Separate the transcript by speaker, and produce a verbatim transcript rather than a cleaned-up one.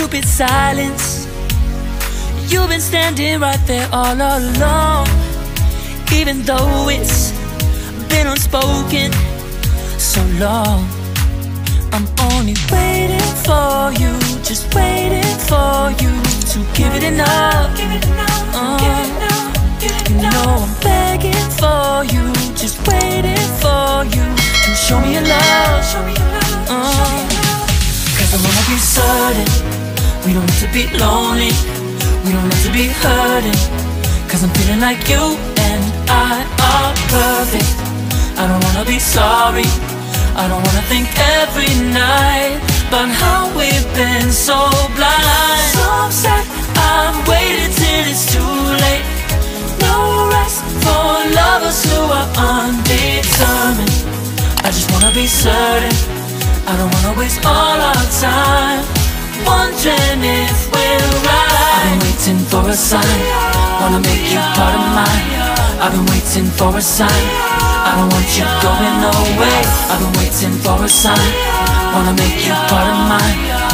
Speaker 1: stupid silence. You've been standing right there all along, even though it's been unspoken so long. I'm only waiting for you, just waiting for you to give it enough. uh, You know I'm begging for you, just waiting for you to show me your love. uh, Cause I wanna be certain we don't have to be lonely, we don't have to be hurting. Cause I'm feeling like you and I are perfect. I don't wanna be sorry, I don't wanna think every night about how we've been so blind. So upset, I've waited till it's too late. No rest for lovers who are undetermined. I just wanna be certain, I don't wanna waste all our time wondering if we're right. I've been waiting for a sign, wanna make you part of mine. I've been waiting for a sign, I don't want you going away. I've been waiting for a sign, wanna make you part of mine.